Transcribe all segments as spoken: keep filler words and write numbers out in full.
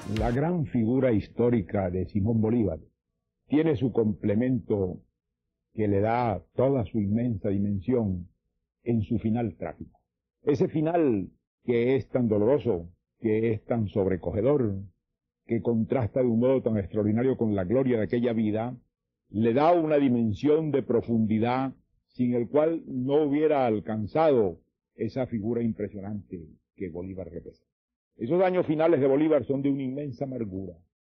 La gran figura histórica de Simón Bolívar tiene su complemento que le da toda su inmensa dimensión en su final trágico. Ese final que es tan doloroso, que es tan sobrecogedor, que contrasta de un modo tan extraordinario con la gloria de aquella vida, le da una dimensión de profundidad sin el cual no hubiera alcanzado esa figura impresionante que Bolívar representa. Esos años finales de Bolívar son de una inmensa amargura.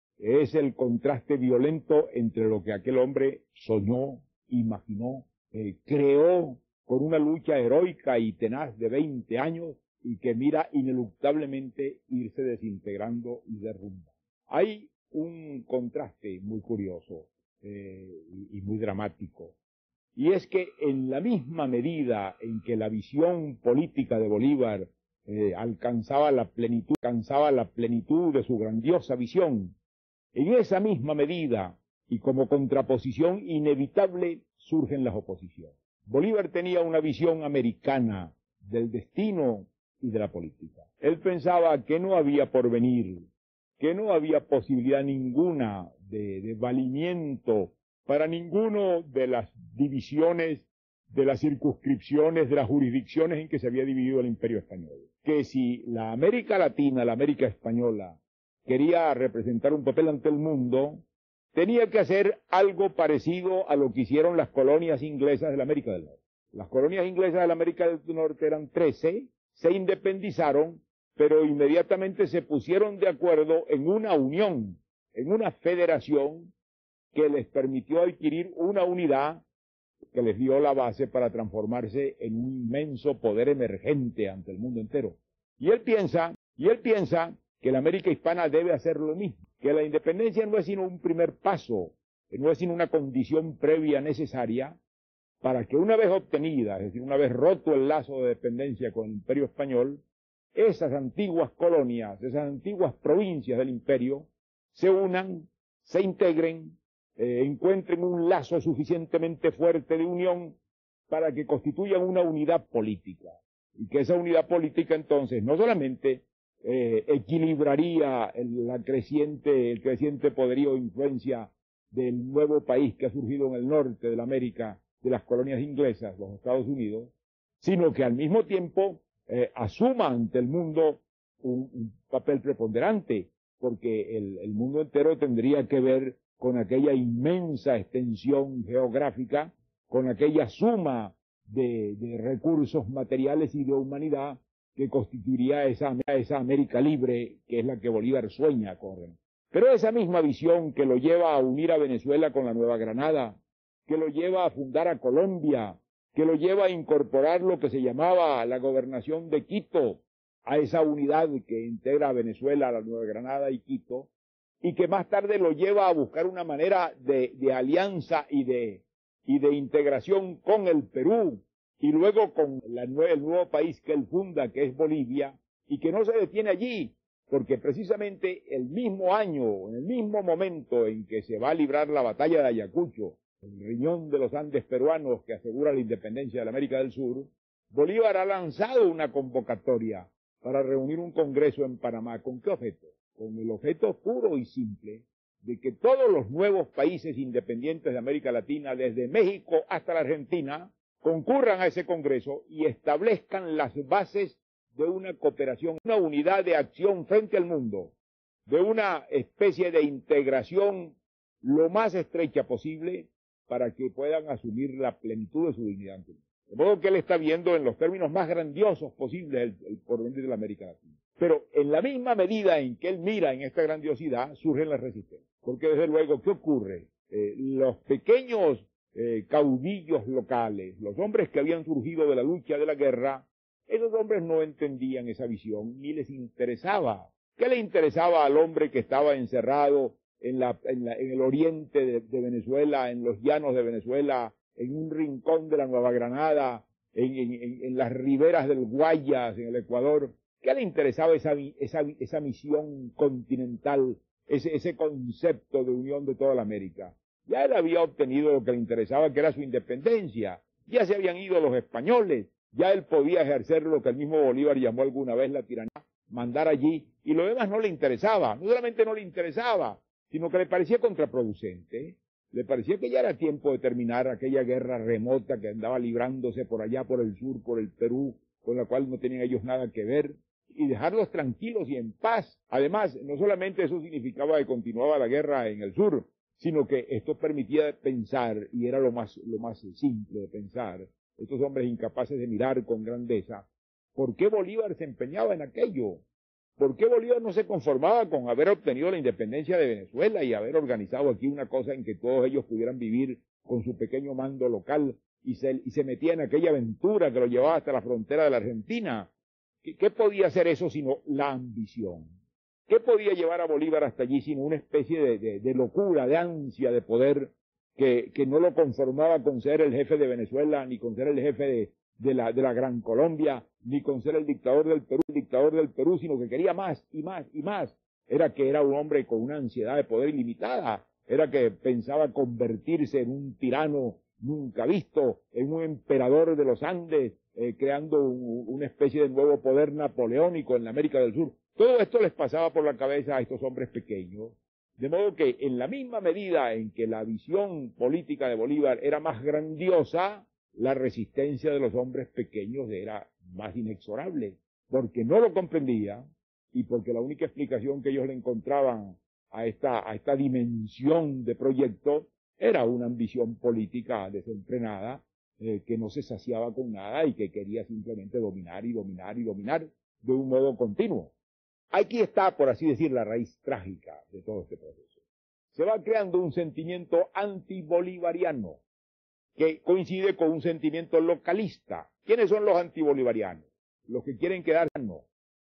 Es el contraste violento entre lo que aquel hombre soñó, imaginó, eh, creó con una lucha heroica y tenaz de veinte años y que mira ineluctablemente irse desintegrando y derrumbando. Hay un contraste muy curioso eh, y, y muy dramático. Y es que en la misma medida en que la visión política de Bolívar eh, alcanzaba la plenitud, alcanzaba la plenitud de su grandiosa visión, en esa misma medida y como contraposición inevitable surgen las oposiciones. Bolívar tenía una visión americana del destino y de la política. Él pensaba que no había porvenir, que no había posibilidad ninguna de, de valimiento para ninguno de las divisiones, de las circunscripciones, de las jurisdicciones en que se había dividido el Imperio Español. Que si la América Latina, la América Española, quería representar un papel ante el mundo, tenía que hacer algo parecido a lo que hicieron las colonias inglesas de la América del Norte. Las colonias inglesas de la América del Norte eran trece, se independizaron, pero inmediatamente se pusieron de acuerdo en una unión, en una federación que les permitió adquirir una unidad que les dio la base para transformarse en un inmenso poder emergente ante el mundo entero. Y él piensa, y él piensa que la América hispana debe hacer lo mismo, que la independencia no es sino un primer paso, no es sino una condición previa necesaria para que una vez obtenida, es decir, una vez roto el lazo de dependencia con el Imperio Español, esas antiguas colonias, esas antiguas provincias del imperio, se unan, se integren, eh, encuentren un lazo suficientemente fuerte de unión para que constituyan una unidad política. Y que esa unidad política entonces no solamente eh, equilibraría el, la creciente, el creciente poderío e influencia del nuevo país que ha surgido en el norte de la América, de las colonias inglesas, los Estados Unidos, sino que al mismo tiempo eh, asuma ante el mundo un, un papel preponderante, porque el, el mundo entero tendría que ver con aquella inmensa extensión geográfica, con aquella suma de, de recursos materiales y de humanidad que constituiría esa, esa América libre que es la que Bolívar sueña con. Pero esa misma visión que lo lleva a unir a Venezuela con la Nueva Granada, que lo lleva a fundar a Colombia, que lo lleva a incorporar lo que se llamaba la gobernación de Quito, a esa unidad que integra a Venezuela, a la Nueva Granada y Quito, y que más tarde lo lleva a buscar una manera de, de alianza y de, y de integración con el Perú, y luego con la, el nuevo país que él funda, que es Bolivia, y que no se detiene allí, porque precisamente el mismo año, en el mismo momento en que se va a librar la batalla de Ayacucho, el riñón de los Andes peruanos que asegura la independencia de la América del Sur, Bolívar ha lanzado una convocatoria para reunir un congreso en Panamá. ¿Con qué objeto? Con el objeto puro y simple de que todos los nuevos países independientes de América Latina, desde México hasta la Argentina, concurran a ese congreso y establezcan las bases de una cooperación, una unidad de acción frente al mundo, de una especie de integración lo más estrecha posible para que puedan asumir la plenitud de su dignidad. De modo que él está viendo en los términos más grandiosos posibles el, el porvenir de la América Latina. Pero en la misma medida en que él mira en esta grandiosidad, surgen las resistencias. Porque desde luego, ¿qué ocurre? Eh, los pequeños eh, caudillos locales, los hombres que habían surgido de la lucha de la guerra, esos hombres no entendían esa visión, ni les interesaba. ¿Qué le interesaba al hombre que estaba encerrado en, la, en, la, en el oriente de, de Venezuela, en los llanos de Venezuela, en un rincón de la Nueva Granada, en, en, en las riberas del Guayas, en el Ecuador? ¿Qué le interesaba esa, esa, esa misión continental, ese, ese concepto de unión de toda la América? Ya él había obtenido lo que le interesaba, que era su independencia. Ya se habían ido los españoles. Ya él podía ejercer lo que el mismo Bolívar llamó alguna vez la tiranía, mandar allí y lo demás no le interesaba. No solamente no le interesaba, sino que le parecía contraproducente. Le parecía que ya era tiempo de terminar aquella guerra remota que andaba librándose por allá, por el sur, por el Perú, con la cual no tenían ellos nada que ver, y dejarlos tranquilos y en paz. Además, no solamente eso significaba que continuaba la guerra en el sur, sino que esto permitía pensar, y era lo más, lo más simple de pensar, estos hombres incapaces de mirar con grandeza, ¿por qué Bolívar se empeñaba en aquello? ¿Por qué Bolívar no se conformaba con haber obtenido la independencia de Venezuela y haber organizado aquí una cosa en que todos ellos pudieran vivir con su pequeño mando local y se, y se metía en aquella aventura que lo llevaba hasta la frontera de la Argentina? ¿Qué, qué podía hacer eso sino la ambición? ¿Qué podía llevar a Bolívar hasta allí sino una especie de, de, de locura, de ansia de poder que, que no lo conformaba con ser el jefe de Venezuela, ni con ser el jefe de, de, la, de la Gran Colombia, ni con ser el dictador del Perú, el dictador del Perú, sino que quería más y más y más? Era que era un hombre con una ansiedad de poder ilimitada, era que pensaba convertirse en un tirano nunca visto, en un emperador de los Andes, eh, creando un, una especie de nuevo poder napoleónico en la América del Sur. Todo esto les pasaba por la cabeza a estos hombres pequeños, de modo que en la misma medida en que la visión política de Bolívar era más grandiosa, la resistencia de los hombres pequeños era más inexorable, porque no lo comprendía y porque la única explicación que ellos le encontraban a esta, a esta dimensión de proyecto era una ambición política desenfrenada, eh, que no se saciaba con nada y que quería simplemente dominar y dominar y dominar de un modo continuo. Aquí está, por así decir, la raíz trágica de todo este proceso. Se va creando un sentimiento antibolivariano que coincide con un sentimiento localista. ¿Quiénes son los antibolivarianos? Los que quieren quedarse, no.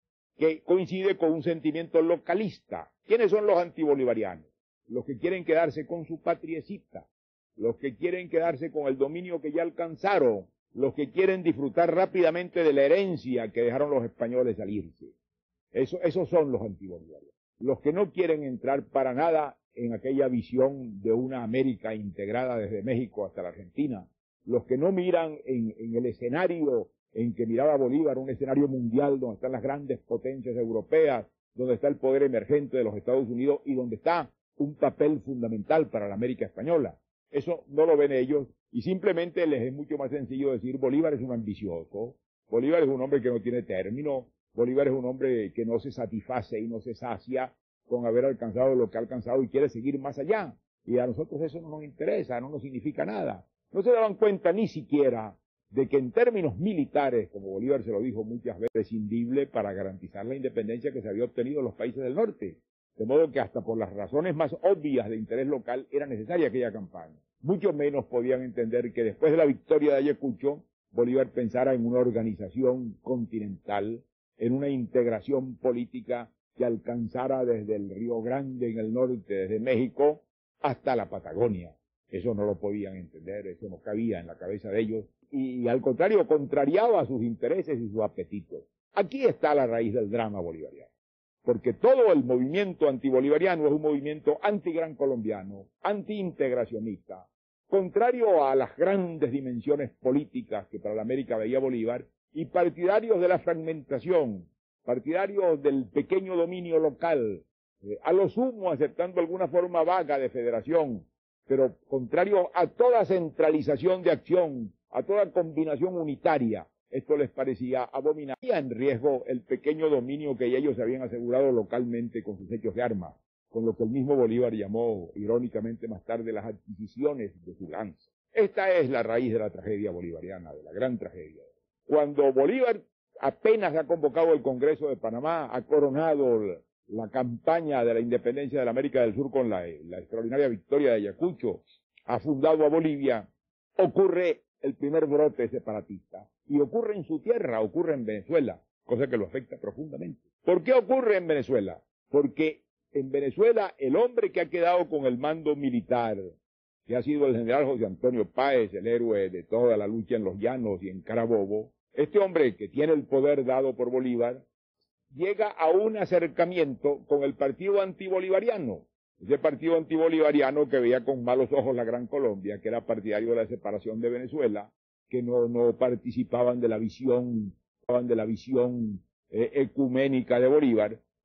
Que coincide con un sentimiento localista. ¿Quiénes son los antibolivarianos? Los que quieren quedarse con su patriecita, los que quieren quedarse con el dominio que ya alcanzaron, los que quieren disfrutar rápidamente de la herencia que dejaron los españoles salirse. Eso, esos son los antibolivarianos. Los que no quieren entrar para nada en aquella visión de una América integrada desde México hasta la Argentina, los que no miran en, en el escenario en que miraba Bolívar, un escenario mundial donde están las grandes potencias europeas, donde está el poder emergente de los Estados Unidos y donde está un papel fundamental para la América española. Eso no lo ven ellos y simplemente les es mucho más sencillo decir Bolívar es un ambicioso, Bolívar es un hombre que no tiene término, Bolívar es un hombre que no se satisface y no se sacia con haber alcanzado lo que ha alcanzado y quiere seguir más allá. Y a nosotros eso no nos interesa, no nos significa nada. No se daban cuenta ni siquiera de que en términos militares, como Bolívar se lo dijo muchas veces, es prescindible para garantizar la independencia que se había obtenido en los países del norte. De modo que hasta por las razones más obvias de interés local era necesaria aquella campaña. Mucho menos podían entender que después de la victoria de Ayacucho, Bolívar pensara en una organización continental, en una integración política que alcanzara desde el Río Grande en el norte, desde México, hasta la Patagonia. Eso no lo podían entender, eso no cabía en la cabeza de ellos, y, y al contrario, contrariaba sus intereses y sus apetitos. Aquí está la raíz del drama bolivariano. Porque todo el movimiento antibolivariano es un movimiento anti-gran colombiano, anti-integracionista, contrario a las grandes dimensiones políticas que para la América veía Bolívar, y partidarios de la fragmentación, partidarios del pequeño dominio local, eh, a lo sumo aceptando alguna forma vaga de federación, pero contrario a toda centralización de acción, a toda combinación unitaria. Esto les parecía abominable. En riesgo el pequeño dominio que ellos habían asegurado localmente con sus hechos de armas, con lo que el mismo Bolívar llamó irónicamente más tarde las adquisiciones de su lanza. Esta es la raíz de la tragedia bolivariana, de la gran tragedia. Cuando Bolívar apenas ha convocado el Congreso de Panamá, ha coronado la campaña de la independencia de la América del Sur con la, la extraordinaria victoria de Ayacucho, ha fundado a Bolivia, ocurre el primer brote separatista. Y ocurre en su tierra, ocurre en Venezuela, cosa que lo afecta profundamente. ¿Por qué ocurre en Venezuela? Porque en Venezuela el hombre que ha quedado con el mando militar, que ha sido el general José Antonio Páez, el héroe de toda la lucha en los llanos y en Carabobo, este hombre que tiene el poder dado por Bolívar, llega a un acercamiento con el partido antibolivariano, ese partido antibolivariano que veía con malos ojos la Gran Colombia, que era partidario de la separación de Venezuela, que no, no participaban de la visión, de la visión eh, ecuménica de Bolívar,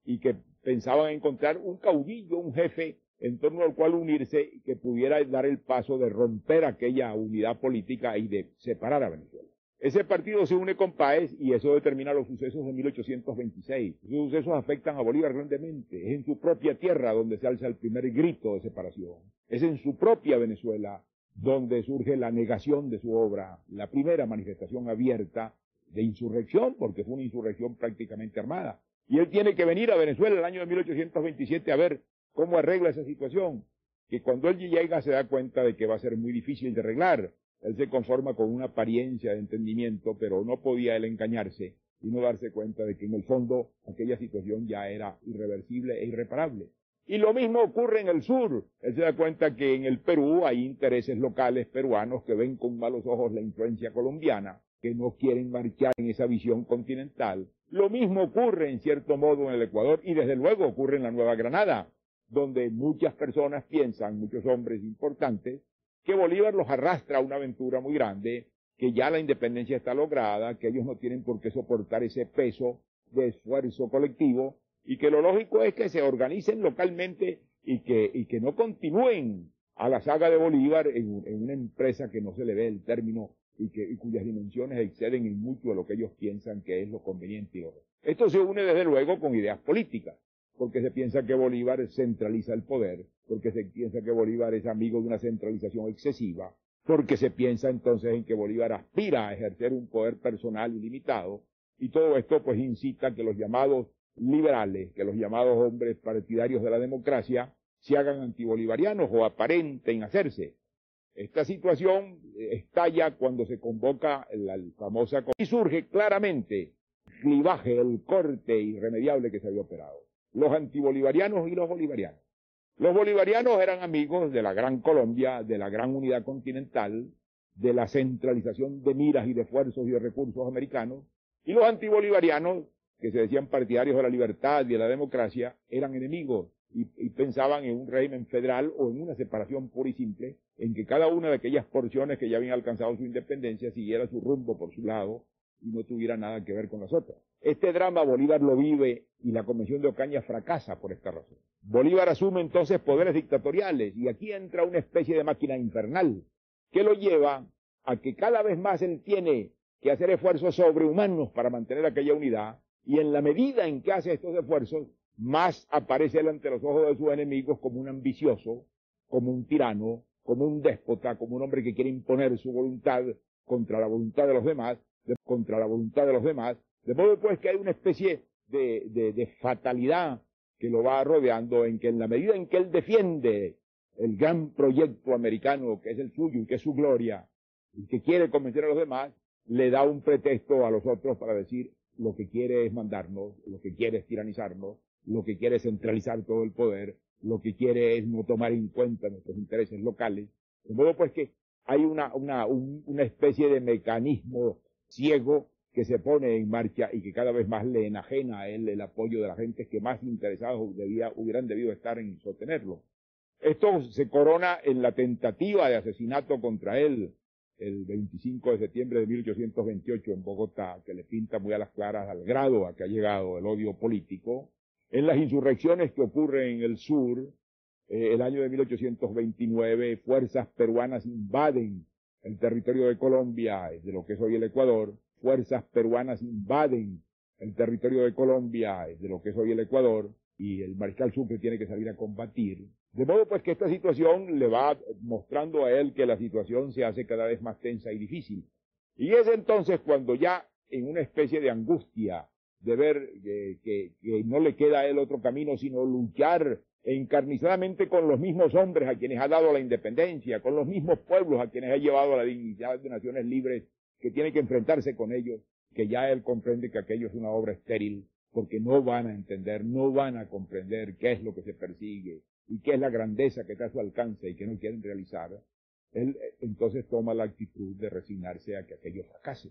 y que pensaban encontrar un caudillo, un jefe en torno al cual unirse y que pudiera dar el paso de romper aquella unidad política y de separar a Venezuela. Ese partido se une con Páez y eso determina los sucesos de mil ochocientos veintiséis. Esos sucesos afectan a Bolívar grandemente. Es en su propia tierra donde se alza el primer grito de separación. Es en su propia Venezuela donde surge la negación de su obra, la primera manifestación abierta de insurrección, porque fue una insurrección prácticamente armada. Y él tiene que venir a Venezuela el año de mil ochocientos veintisiete a ver cómo arregla esa situación, que cuando él llega se da cuenta de que va a ser muy difícil de arreglar. Él se conforma con una apariencia de entendimiento, pero no podía él engañarse y no darse cuenta de que en el fondo aquella situación ya era irreversible e irreparable. Y lo mismo ocurre en el sur. Él se da cuenta que en el Perú hay intereses locales peruanos que ven con malos ojos la influencia colombiana, que no quieren marchar en esa visión continental. Lo mismo ocurre en cierto modo en el Ecuador y desde luego ocurre en la Nueva Granada, donde muchas personas piensan, muchos hombres importantes, que Bolívar los arrastra a una aventura muy grande, que ya la independencia está lograda, que ellos no tienen por qué soportar ese peso de esfuerzo colectivo, y que lo lógico es que se organicen localmente y que, y que no continúen a la saga de Bolívar en, en una empresa que no se le ve el término y, que, y cuyas dimensiones exceden en mucho a lo que ellos piensan que es lo conveniente y lo otro. Esto se une desde luego con ideas políticas, porque se piensa que Bolívar centraliza el poder, porque se piensa que Bolívar es amigo de una centralización excesiva, porque se piensa entonces en que Bolívar aspira a ejercer un poder personal ilimitado, y todo esto pues incita a que los llamados liberales, que los llamados hombres partidarios de la democracia, se hagan antibolivarianos o aparenten hacerse. Esta situación estalla cuando se convoca la famosa... y surge claramente el clivaje, el corte irremediable que se había operado. Los antibolivarianos y los bolivarianos. Los bolivarianos eran amigos de la Gran Colombia, de la Gran Unidad Continental, de la centralización de miras y de esfuerzos y de recursos americanos, y los antibolivarianos, que se decían partidarios de la libertad y de la democracia, eran enemigos y, y pensaban en un régimen federal o en una separación pura y simple, en que cada una de aquellas porciones que ya habían alcanzado su independencia siguiera su rumbo por su lado y no tuviera nada que ver con las otras. Este drama Bolívar lo vive y la Convención de Ocaña fracasa por esta razón. Bolívar asume entonces poderes dictatoriales y aquí entra una especie de máquina infernal que lo lleva a que cada vez más él tiene que hacer esfuerzos sobrehumanos para mantener aquella unidad, y en la medida en que hace estos esfuerzos, más aparece él ante los ojos de sus enemigos como un ambicioso, como un tirano, como un déspota, como un hombre que quiere imponer su voluntad contra la voluntad de los demás, de, contra la voluntad de los demás, de modo pues que hay una especie de, de, de fatalidad que lo va rodeando, en que en la medida en que él defiende el gran proyecto americano que es el suyo y que es su gloria, y que quiere convencer a los demás, le da un pretexto a los otros para decir lo que quiere es mandarnos, lo que quiere es tiranizarnos, lo que quiere es centralizar todo el poder, lo que quiere es no tomar en cuenta nuestros intereses locales. De modo pues que hay una, una, un, una especie de mecanismo ciego que se pone en marcha y que cada vez más le enajena a él el apoyo de la gente que más interesados debía, hubieran debido estar en sostenerlo. Esto se corona en la tentativa de asesinato contra él el veinticinco de septiembre de mil ochocientos veintiocho en Bogotá, que le pinta muy a las claras al grado a que ha llegado el odio político, en las insurrecciones que ocurren en el sur. Eh, el año de mil ochocientos veintinueve, fuerzas peruanas invaden el territorio de Colombia, de lo que es hoy el Ecuador, fuerzas peruanas invaden el territorio de Colombia, de lo que es hoy el Ecuador, y el mariscal Sucre tiene que salir a combatir. De modo pues que esta situación le va mostrando a él que la situación se hace cada vez más tensa y difícil. Y es entonces cuando ya en una especie de angustia de ver que, que, que no le queda a él otro camino sino luchar encarnizadamente con los mismos hombres a quienes ha dado la independencia, con los mismos pueblos a quienes ha llevado a la dignidad de naciones libres, que tiene que enfrentarse con ellos, que ya él comprende que aquello es una obra estéril, porque no van a entender, no van a comprender qué es lo que se persigue y qué es la grandeza que está a su alcance y que no quieren realizar. Él entonces toma la actitud de resignarse a que aquello fracase.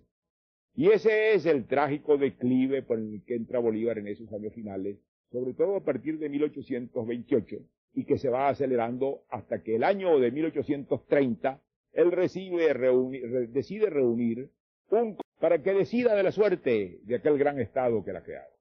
Y ese es el trágico declive por el que entra Bolívar en esos años finales, sobre todo a partir de mil ochocientos veintiocho, y que se va acelerando hasta que el año de mil ochocientos treinta, él recibe, reunir, decide reunir un para que decida de la suerte de aquel gran Estado que él ha creado.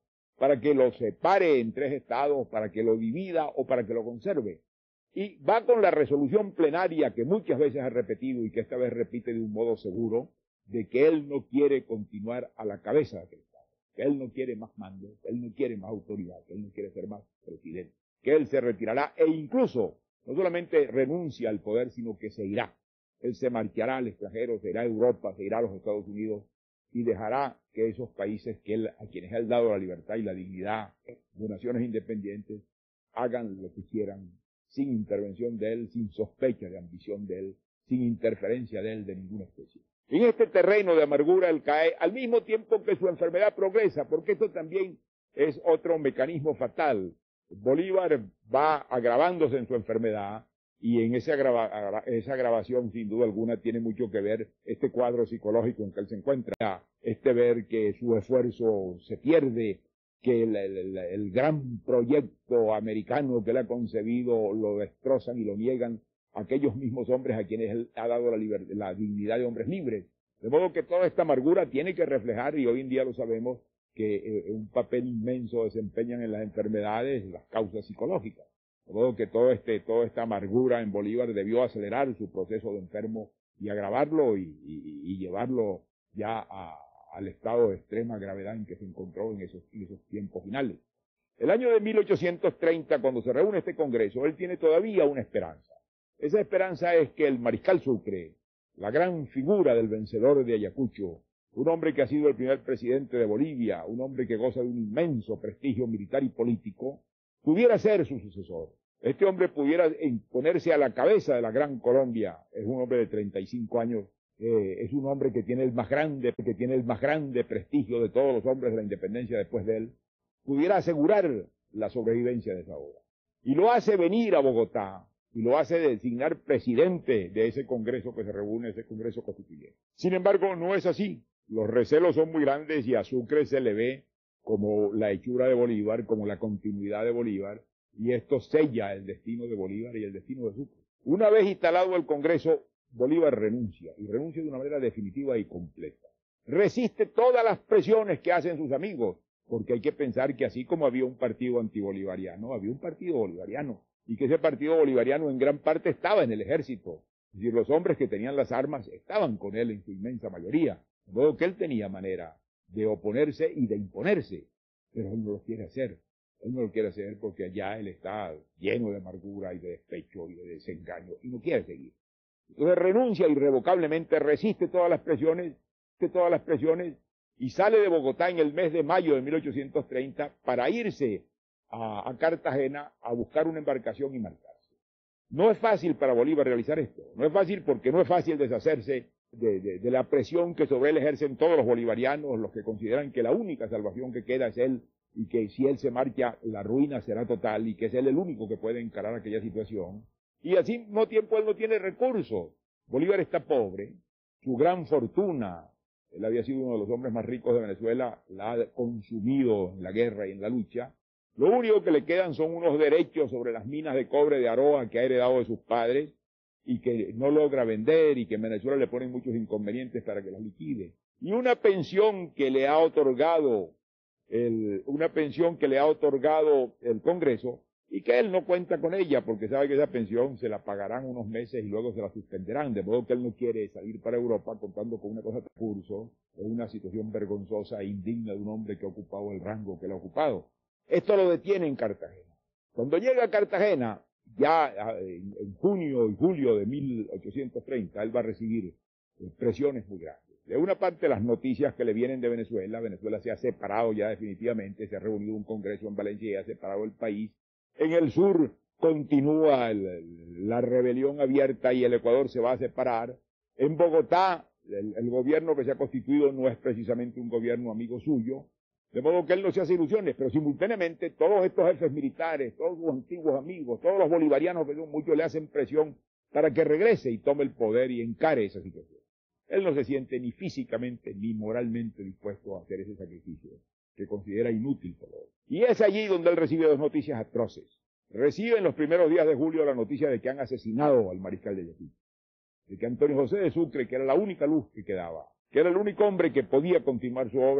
para que lo separe en tres estados, para que lo divida o para que lo conserve. Y va con la resolución plenaria que muchas veces ha repetido y que esta vez repite de un modo seguro, de que él no quiere continuar a la cabeza de aquel estado, que él no quiere más mando, que él no quiere más autoridad, que él no quiere ser más presidente, que él se retirará e incluso no solamente renuncia al poder, sino que se irá. Él se marchará al extranjero, se irá a Europa, se irá a los Estados Unidos y dejará que esos países que él, a quienes él ha dado la libertad y la dignidad de naciones independientes hagan lo que quieran, sin intervención de él, sin sospecha de ambición de él, sin interferencia de él de ninguna especie. En este terreno de amargura él cae al mismo tiempo que su enfermedad progresa, porque esto también es otro mecanismo fatal. Bolívar va agravándose en su enfermedad y en esa, agrava, esa agravación sin duda alguna tiene mucho que ver este cuadro psicológico en que él se encuentra, este ver que su esfuerzo se pierde, que el, el, el gran proyecto americano que él ha concebido lo destrozan y lo niegan aquellos mismos hombres a quienes él ha dado la, la dignidad de hombres libres. De modo que toda esta amargura tiene que reflejar, y hoy en día lo sabemos, que eh, un papel inmenso desempeñan en las enfermedades las causas psicológicas. De modo que todo este, toda esta amargura en Bolívar debió acelerar su proceso de enfermo y agravarlo y, y, y llevarlo ya a, al estado de extrema gravedad en que se encontró en esos, en esos tiempos finales. El año de mil ochocientos treinta, cuando se reúne este Congreso, él tiene todavía una esperanza. Esa esperanza es que el mariscal Sucre, la gran figura del vencedor de Ayacucho, un hombre que ha sido el primer presidente de Bolivia, un hombre que goza de un inmenso prestigio militar y político, pudiera ser su sucesor. Este hombre pudiera ponerse a la cabeza de la gran Colombia. Es un hombre de treinta y cinco años, eh, es un hombre que tiene el más grande, que tiene el más grande prestigio de todos los hombres de la independencia después de él, pudiera asegurar la sobrevivencia de esa obra. Y lo hace venir a Bogotá, y lo hace designar presidente de ese Congreso que se reúne, ese Congreso Constituyente. Sin embargo, no es así. Los recelos son muy grandes y a Sucre se le ve como la hechura de Bolívar, como la continuidad de Bolívar, y esto sella el destino de Bolívar y el destino de Sucre. Una vez instalado el Congreso, Bolívar renuncia, y renuncia de una manera definitiva y completa. Resiste todas las presiones que hacen sus amigos, porque hay que pensar que así como había un partido antibolivariano, había un partido bolivariano, y que ese partido bolivariano en gran parte estaba en el ejército. Es decir, los hombres que tenían las armas estaban con él en su inmensa mayoría. De modo que él tenía manera de oponerse y de imponerse, pero él no lo quiere hacer. Él no lo quiere hacer porque allá él está lleno de amargura y de despecho y de desengaño y no quiere seguir. Entonces renuncia irrevocablemente, resiste todas las presiones, todas las presiones y sale de Bogotá en el mes de mayo de mil ochocientos treinta para irse a, a Cartagena a buscar una embarcación y marcharse. No es fácil para Bolívar realizar esto. No es fácil porque no es fácil deshacerse de, de, de la presión que sobre él ejercen todos los bolivarianos, los que consideran que la única salvación que queda es él y que si él se marcha la ruina será total y que es él el único que puede encarar aquella situación. Y al mismo tiempo él no tiene recursos. Bolívar está pobre, su gran fortuna, él había sido uno de los hombres más ricos de Venezuela, la ha consumido en la guerra y en la lucha. Lo único que le quedan son unos derechos sobre las minas de cobre de Aroa que ha heredado de sus padres y que no logra vender y que en Venezuela le ponen muchos inconvenientes para que las liquide. Y una pensión que le ha otorgado el, una pensión que le ha otorgado el Congreso y que él no cuenta con ella porque sabe que esa pensión se la pagarán unos meses y luego se la suspenderán, de modo que él no quiere salir para Europa contando con una cosa de curso o una situación vergonzosa e indigna de un hombre que ha ocupado el rango que él ha ocupado. Esto lo detiene en Cartagena. Cuando llega a Cartagena, ya en, en junio y julio de mil ochocientos treinta, él va a recibir presiones muy grandes. De una parte, las noticias que le vienen de Venezuela. Venezuela se ha separado ya definitivamente, se ha reunido un congreso en Valencia y ha separado el país. En el sur continúa el, la rebelión abierta y el Ecuador se va a separar. En Bogotá, el, el gobierno que se ha constituido no es precisamente un gobierno amigo suyo, de modo que él no se hace ilusiones, pero simultáneamente todos estos jefes militares, todos sus antiguos amigos, todos los bolivarianos que son muchos le hacen presión para que regrese y tome el poder y encare esa situación. Él no se siente ni físicamente ni moralmente dispuesto a hacer ese sacrificio, que considera inútil por hoy. Y es allí donde él recibe dos noticias atroces. Recibe en los primeros días de julio la noticia de que han asesinado al mariscal de Ayacucho, de que Antonio José de Sucre, que era la única luz que quedaba, que era el único hombre que podía continuar su obra,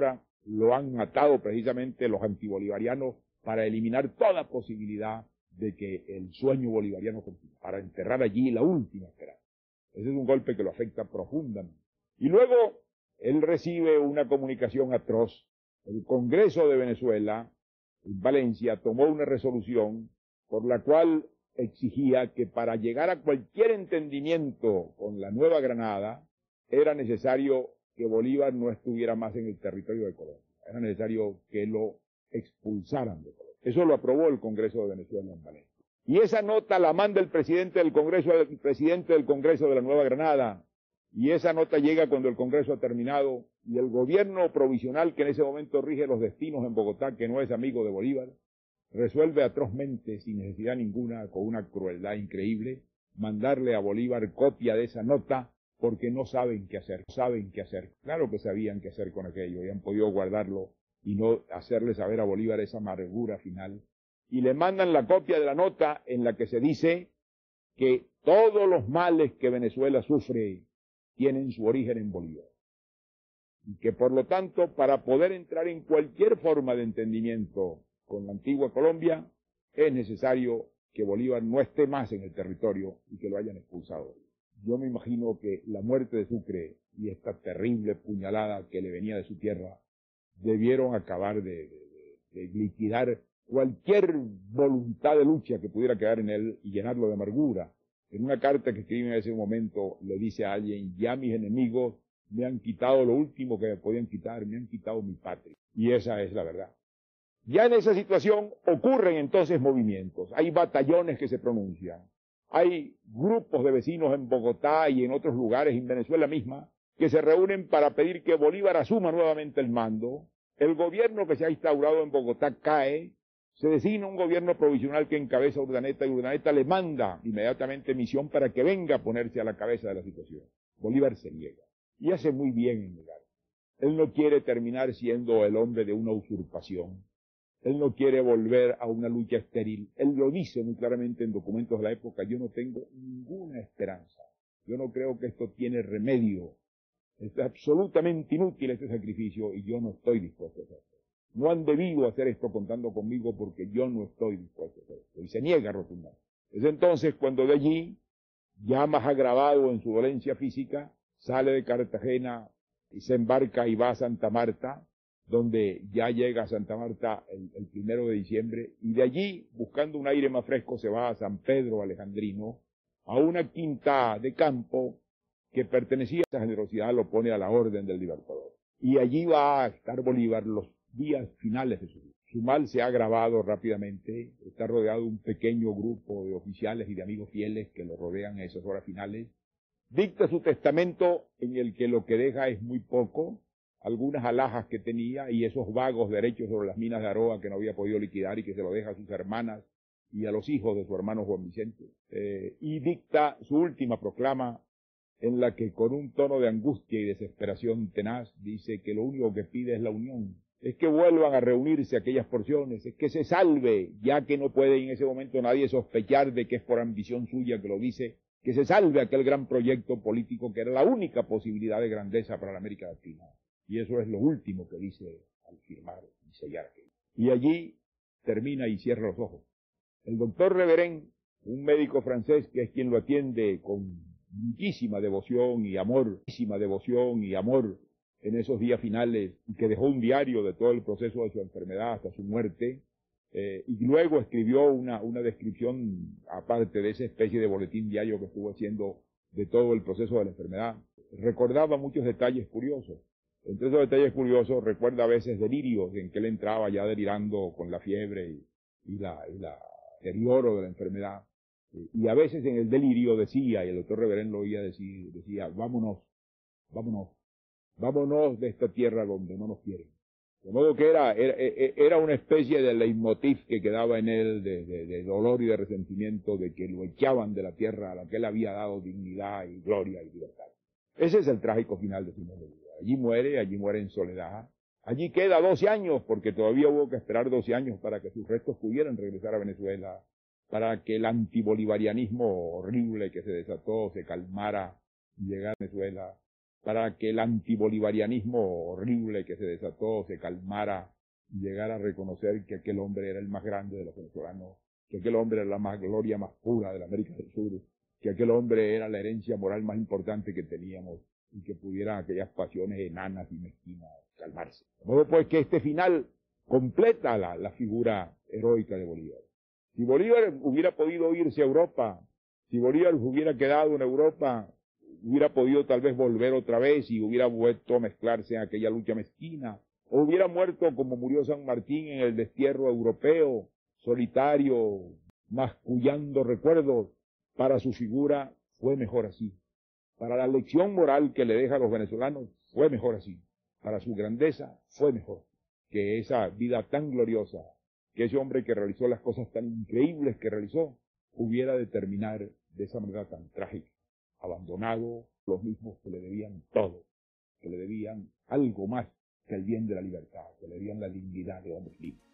lo han matado precisamente los antibolivarianos para eliminar toda posibilidad de que el sueño bolivariano continúe, para enterrar allí la última esperanza. Ese es un golpe que lo afecta profundamente. Y luego él recibe una comunicación atroz. El Congreso de Venezuela, en Valencia, tomó una resolución por la cual exigía que para llegar a cualquier entendimiento con la Nueva Granada, era necesario que Bolívar no estuviera más en el territorio de Colombia. Era necesario que lo expulsaran de Colombia. Eso lo aprobó el Congreso de Venezuela en Valencia. Y esa nota la manda el presidente del Congreso, el presidente del Congreso de la Nueva Granada. Y esa nota llega cuando el Congreso ha terminado y el gobierno provisional que en ese momento rige los destinos en Bogotá, que no es amigo de Bolívar, resuelve atrozmente, sin necesidad ninguna, con una crueldad increíble, mandarle a Bolívar copia de esa nota porque no saben qué hacer, saben qué hacer. Claro que sabían qué hacer con aquello y han podido guardarlo y no hacerle saber a Bolívar esa amargura final. Y le mandan la copia de la nota en la que se dice que todos los males que Venezuela sufre tienen su origen en Bolívar. Y que por lo tanto, para poder entrar en cualquier forma de entendimiento con la antigua Colombia, es necesario que Bolívar no esté más en el territorio y que lo hayan expulsado. Yo me imagino que la muerte de Sucre y esta terrible puñalada que le venía de su tierra debieron acabar de, de, de liquidar cualquier voluntad de lucha que pudiera quedar en él y llenarlo de amargura. En una carta que escribe en ese momento le dice a alguien: ya mis enemigos me han quitado lo último que me podían quitar, me han quitado mi patria. Y esa es la verdad. Ya en esa situación ocurren entonces movimientos, hay batallones que se pronuncian, hay grupos de vecinos en Bogotá y en otros lugares, en Venezuela misma, que se reúnen para pedir que Bolívar asuma nuevamente el mando. El gobierno que se ha instaurado en Bogotá cae, se designa un gobierno provisional que encabeza a Urdaneta y Urdaneta le manda inmediatamente misión para que venga a ponerse a la cabeza de la situación. Bolívar se niega y hace muy bien en negar. Él no quiere terminar siendo el hombre de una usurpación. Él no quiere volver a una lucha estéril. Él lo dice muy claramente en documentos de la época: yo no tengo ninguna esperanza. Yo no creo que esto tiene remedio. Es absolutamente inútil este sacrificio y yo no estoy dispuesto a hacerlo. No han debido hacer esto contando conmigo porque yo no estoy dispuesto a hacer esto. Y se niega rotundamente. Es entonces cuando de allí, ya más agravado en su dolencia física, sale de Cartagena y se embarca y va a Santa Marta, donde ya llega a Santa Marta el, el primero de diciembre, y de allí, buscando un aire más fresco, se va a San Pedro Alejandrino, a una quinta de campo que pertenecía a esa generosidad, lo pone a la orden del Libertador. Y allí va a estar Bolívar los días finales de su vida. Su mal se ha agravado rápidamente, está rodeado de un pequeño grupo de oficiales y de amigos fieles que lo rodean en esas horas finales. Dicta su testamento en el que lo que deja es muy poco, algunas alhajas que tenía y esos vagos derechos sobre las minas de Aroa que no había podido liquidar y que se lo deja a sus hermanas y a los hijos de su hermano Juan Vicente. Eh, y dicta su última proclama en la que con un tono de angustia y desesperación tenaz dice que lo único que pide es la unión, es que vuelvan a reunirse aquellas porciones, es que se salve, ya que no puede en ese momento nadie sospechar de que es por ambición suya que lo dice, que se salve aquel gran proyecto político que era la única posibilidad de grandeza para la América Latina. Y eso es lo último que dice al firmar y sellar aquello. Y allí termina y cierra los ojos. El doctor Reverén, un médico francés que es quien lo atiende con muchísima devoción y amor, muchísima devoción y amor en esos días finales, y que dejó un diario de todo el proceso de su enfermedad hasta su muerte, eh, y luego escribió una, una descripción, aparte de esa especie de boletín diario que estuvo haciendo de todo el proceso de la enfermedad. Recordaba muchos detalles curiosos. Entre esos detalles curiosos recuerda a veces delirios en que él entraba ya delirando con la fiebre y, y la, y la deterioro de la enfermedad. Y a veces en el delirio decía, y el doctor Reverén lo oía decir, decía, vámonos, vámonos, vámonos de esta tierra donde no nos quieren. De modo que era, era, era una especie de leitmotiv que quedaba en él de, de, de dolor y de resentimiento de que lo echaban de la tierra a la que él había dado dignidad y gloria y libertad. Ese es el trágico final de Simón Bolívar. Allí muere, allí muere en soledad. Allí queda doce años, porque todavía hubo que esperar doce años para que sus restos pudieran regresar a Venezuela, para que el antibolivarianismo horrible que se desató se calmara y llegara a Venezuela. para que el antibolivarianismo horrible que se desató se calmara y llegara a reconocer que aquel hombre era el más grande de los venezolanos, que aquel hombre era la más gloria más pura de la América del Sur, que aquel hombre era la herencia moral más importante que teníamos y que pudieran aquellas pasiones enanas y mezquinas calmarse. De modo pues que este final completa la, la figura heroica de Bolívar. Si Bolívar hubiera podido irse a Europa, si Bolívar hubiera quedado en Europa, hubiera podido tal vez volver otra vez y hubiera vuelto a mezclarse en aquella lucha mezquina, o hubiera muerto como murió San Martín en el destierro europeo, solitario, mascullando recuerdos. Para su figura fue mejor así. Para la lección moral que le deja a los venezolanos fue mejor así. Para su grandeza fue mejor que esa vida tan gloriosa, que ese hombre que realizó las cosas tan increíbles que realizó, hubiera de terminar de esa manera tan trágica, abandonado los mismos que le debían todo, que le debían algo más que el bien de la libertad, que le debían la dignidad de hombres libres.